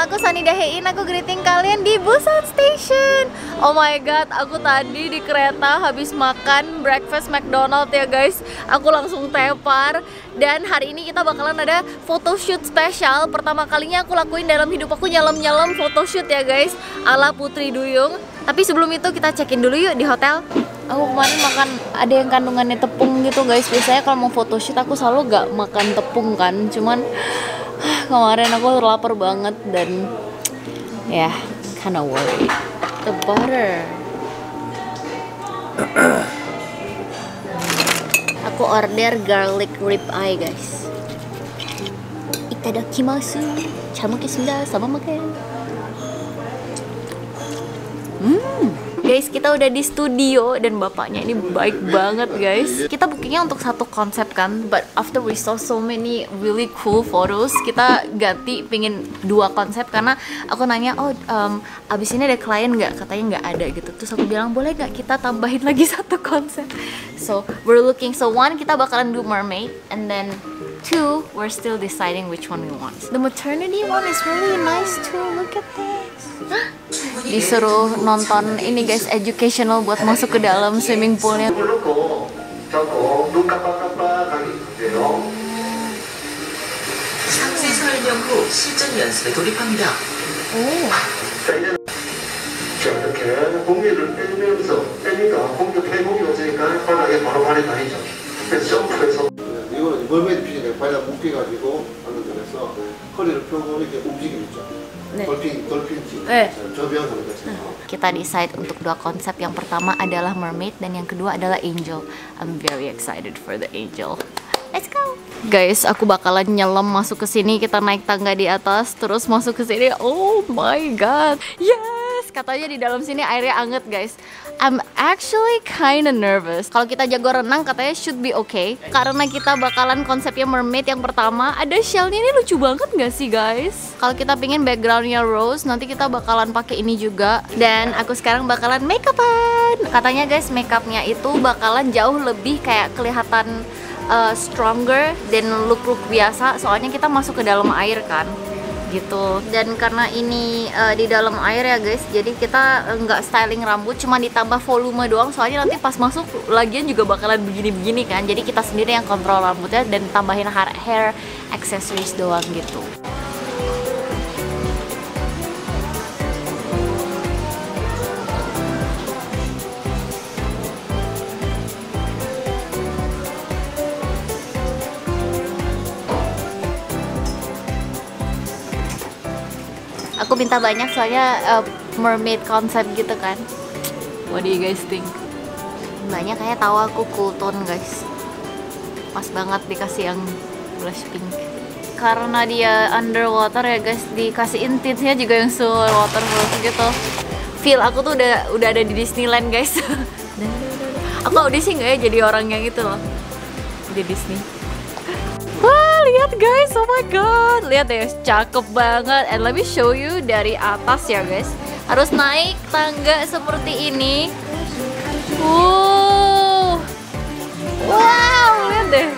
aku Sanida Hein, aku greeting kalian di Busan Station. Oh my god, aku tadi di kereta habis makan breakfast McDonald ya guys. Aku langsung tepar. Dan hari ini kita bakalan ada photoshoot spesial. Pertama kalinya aku lakuin dalam hidup aku nyelam-nyelam photoshoot ya guys, ala Putri Duyung. Tapi sebelum itu kita check-in dulu yuk di hotel. Aku kemarin makan ada yang kandungannya tepung gitu guys. Biasanya kalau mau photoshoot aku selalu gak makan tepung kan. Cuman kemarin aku lapar banget dan ya kinda worried. The butter. Aku order garlic rib eye guys. Itadakimasu. 잘 먹겠습니다. sama makan. Guys, kita udah di studio dan bapaknya ini baik banget guys. Kita bookingnya untuk satu konsep kan, but after we saw so many really cool photos, kita ganti pingin dua konsep karena aku nanya, abis ini ada klien nggak? Katanya nggak ada gitu. Terus aku bilang boleh nggak kita tambahin lagi satu konsep. So we're looking, so one kita bakalan do mermaid, and then two we're still deciding which one we want. The maternity one is really nice too. Look at this. Disuruh nonton ini guys, educational buat masuk ke dalam swimming poolnya. 이거는 멀메이드 피지가 발에 묶여가지고 안으로 허리를 펴고 이렇게 움직임 있죠. 돌핀 네. 저병하는 것처럼. Kita decide untuk dua konsep. Yang pertama adalah mermaid dan yang kedua adalah angel. I'm very excited for the angel. Let's go. Guys, aku bakalan nyelam masuk ke sini. Kita naik tangga di atas terus masuk ke sini. Oh my god. Yes, katanya di dalam sini airnya anget guys. I'm actually kinda nervous. Kalau kita jago renang katanya should be okay. Karena kita bakalan konsepnya mermaid yang pertama. Ada shellnya, ini lucu banget gak sih guys? Kalau kita pingin backgroundnya rose, nanti kita bakalan pakai ini juga. Dan aku sekarang bakalan make upan. Katanya guys, makeupnya itu bakalan jauh lebih kayak kelihatan stronger dan look biasa. Soalnya kita masuk ke dalam air kan gitu. Dan karena ini di dalam air ya guys, jadi kita nggak styling rambut, cuma ditambah volume doang. Soalnya nanti pas masuk lagian juga bakalan begini-begini kan. Jadi kita sendiri yang kontrol rambutnya dan tambahin hair accessories doang gitu. Aku minta banyak soalnya mermaid konsep gitu kan. What do you guys think? Banyak kayak tahu aku cool tone guys. Pas banget dikasih yang blush pink. Karena dia underwater ya guys, dikasihin tintsnya juga yang waterproof gitu. Feel aku tuh udah ada di Disneyland guys. Aku audisi nggak ya jadi orang yang itu loh di Disney. Wah, lihat guys, oh my god, lihat deh, cakep banget. And let me show you dari atas ya guys. Harus naik tangga seperti ini. Wow, lihat deh.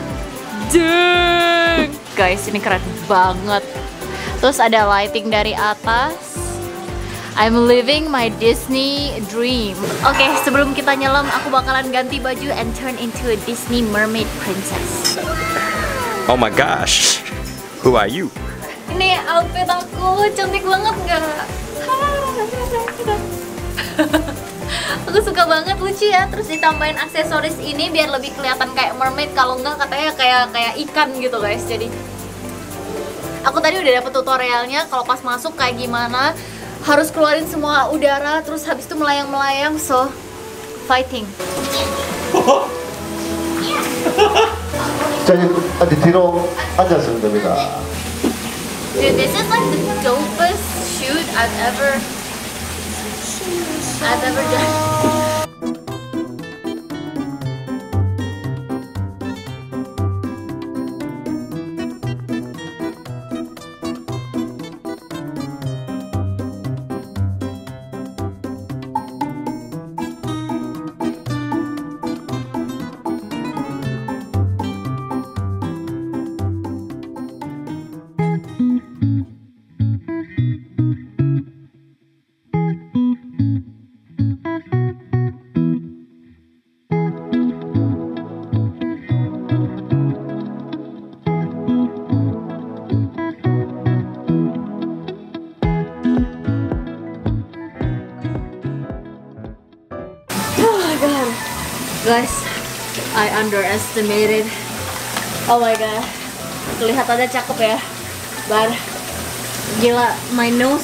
Dang. Guys, ini keren banget. Terus ada lighting dari atas. I'm living my Disney dream. Oke, sebelum kita nyelam, aku bakalan ganti baju and turn into a Disney mermaid princess. Oh my gosh, who are you? Ini outfit aku, cantik banget nggak? Aku suka banget, lucu ya. Terus ditambahin aksesoris ini biar lebih kelihatan kayak mermaid. Kalau enggak katanya kayak ikan gitu guys. Jadi aku tadi udah dapet tutorialnya. Kalau pas masuk kayak gimana, harus keluarin semua udara. Terus habis itu melayang-melayang. So fighting. 자, 이제 뒤로 앉았으면 됩니다. Dude, this is like the dopest shoot I've ever done. Guys, I underestimated. Oh my god, kelihatannya cakep ya, but gila, my nose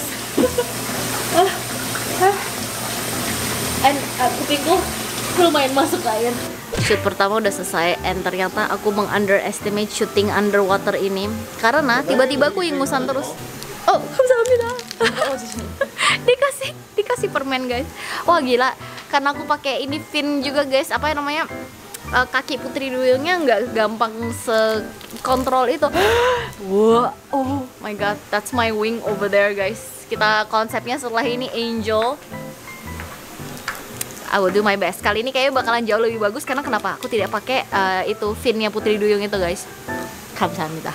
and kupingku lumayan masuk air. Shoot pertama udah selesai, and ternyata aku meng-underestimate shooting underwater ini karena tiba-tiba aku ingusan terus. Oh, kamsahamnida. dikasih permen guys. Wah gila, karena aku pakai ini fin juga guys, apa namanya, kaki putri duyungnya nggak gampang sekontrol itu. Wow, oh my god, that's my wing over there guys. Kita konsepnya setelah ini angel. I will do my best. Kali ini kayaknya bakalan jauh lebih bagus karena kenapa? Aku tidak pakai itu finnya putri duyung itu guys. Kamsahamnida.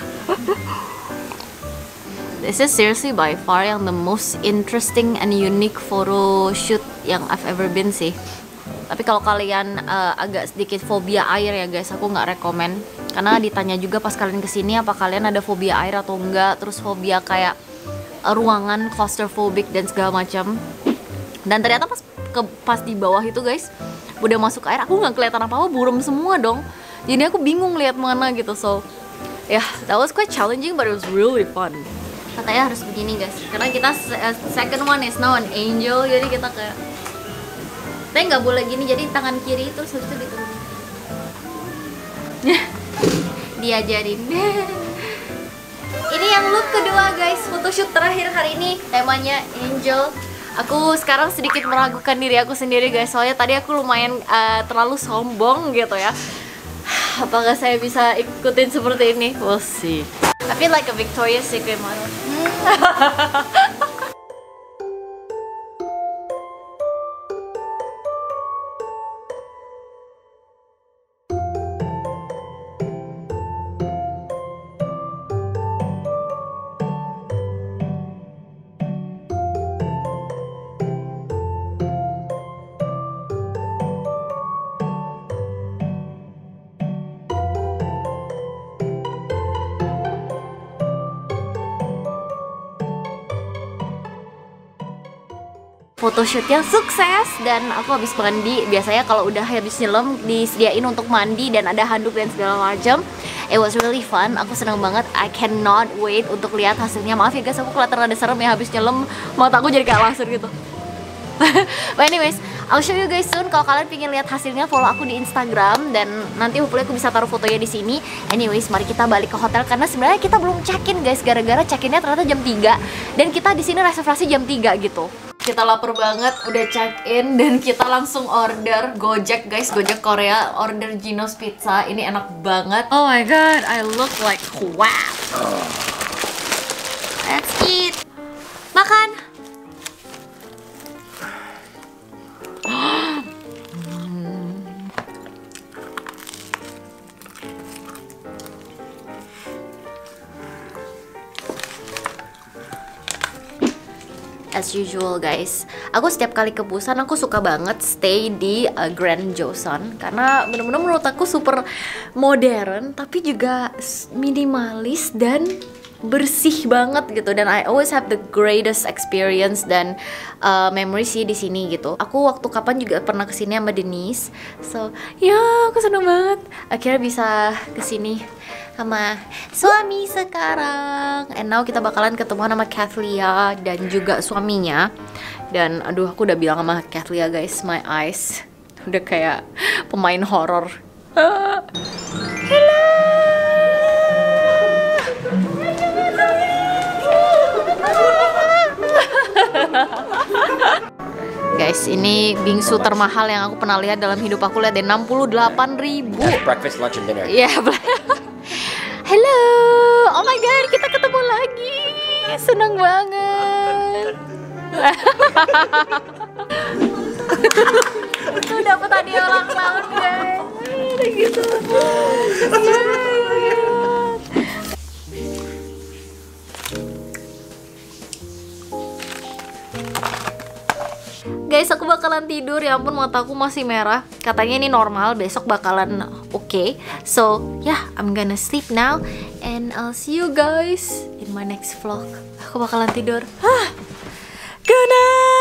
This is seriously by far yang the most interesting and unique photo shoot yang I've ever been sih. Tapi kalau kalian agak sedikit fobia air ya guys, aku nggak rekomen. Karena ditanya juga pas kalian kesini apa kalian ada fobia air atau enggak, terus fobia kayak ruangan claustrophobic dan segala macam. Dan ternyata pas di bawah itu guys, udah masuk air aku nggak kelihatan apa-apa, buram semua dong. Jadi aku bingung lihat mana gitu. So yeah, that was quite challenging but it was really fun. Katanya harus begini guys, karena kita second one is now an angel, jadi kita kayak tapi nggak boleh gini, jadi tangan kiri itu terus itu diturunin. Diajarin. Ini yang look kedua guys, photoshoot terakhir hari ini, temanya angel. Aku sekarang sedikit meragukan diri aku sendiri guys, soalnya tadi aku lumayan terlalu sombong gitu ya. Apakah saya bisa ikutin seperti ini? We'll see. I feel like a Victoria's Secret model. Photoshootnya sukses dan aku habis mandi. Biasanya kalau udah habis nyelam disediain untuk mandi dan ada handuk dan segala macam. It was really fun, aku senang banget. I cannot wait untuk lihat hasilnya. Maaf ya guys, aku kelihatan rada serem ya habis nyelam, mata aku jadi kayak laser gitu. But anyways, I'll show you guys soon. Kalau kalian pengen lihat hasilnya, follow aku di Instagram dan nanti hopefully aku bisa taruh fotonya di sini. Anyways, mari kita balik ke hotel karena sebenarnya kita belum check-in guys, gara-gara check-innya ternyata jam 3 dan kita di sini reservasi jam 3 gitu. Kita lapar banget, udah check-in dan kita langsung order Gojek guys, Gojek Korea, order Gino's Pizza. Ini enak banget. Oh my god, I look like wow. Let's eat. Makan. As usual guys, aku setiap kali ke Busan aku suka banget stay di Grand Joseon karena bener-bener menurut aku super modern tapi juga minimalis dan bersih banget gitu, dan I always have the greatest experience dan memory sih di sini gitu. Aku waktu kapan juga pernah kesini sama Denise, so ya aku seneng banget akhirnya bisa kesini sama suami sekarang. And now kita bakalan ketemu sama Kathlia dan juga suaminya. Dan aduh, aku udah bilang sama Kathlia guys, my eyes udah kayak pemain horor. Hello. Guys, ini bingsu termahal yang aku pernah lihat dalam hidup aku. Lihat deh, 68.000. Breakfast, lunch, and dinner. Iya. Hello, oh my god, kita ketemu lagi. Senang banget. Aku dapat hadiah ulang tahun guys. Gitu. Guys, aku bakalan tidur. Ya ampun, mataku masih merah. Katanya ini normal, besok bakalan oke. So, yeah, I'm gonna sleep now. And I'll see you guys in my next vlog. Aku bakalan tidur. Good night!